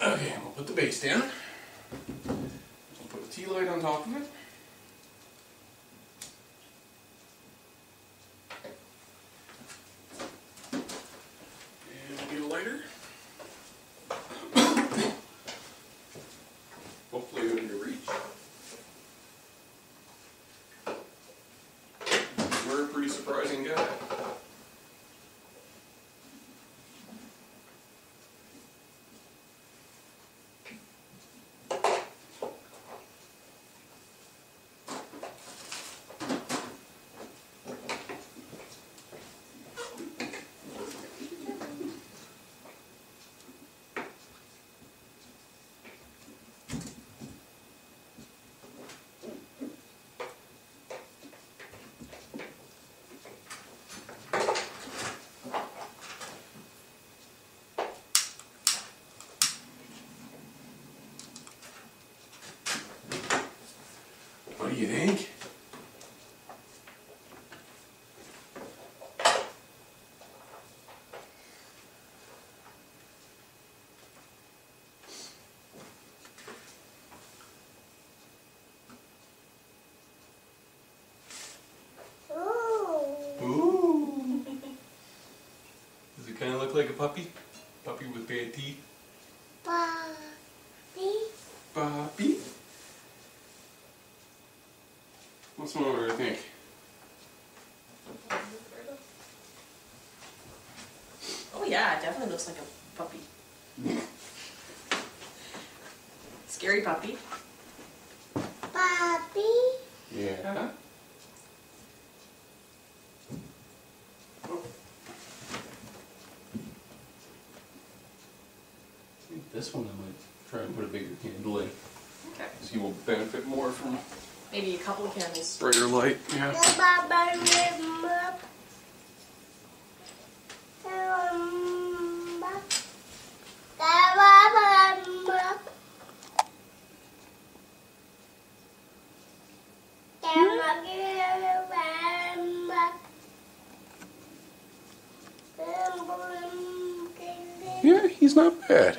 Okay, we'll put the base down. We'll put a tea light on top of it. And we'll get a lighter. Hopefully within your reach. We're a pretty surprising guy. What do you think? Ooh. Does it kind of look like a puppy? Puppy with bad teeth? Puppy. Puppy? What's more, I think? Oh yeah, it definitely looks like a puppy. Scary puppy. Puppy. Yeah. Oh. I think this one I might try and put a bigger candle in. Okay. So you will benefit more from Maybe a couple of candles. brighter light. Yeah. Yeah, he's not bad.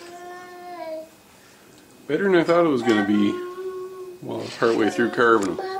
Better than I thought it was going to be. Well, partway through carving him.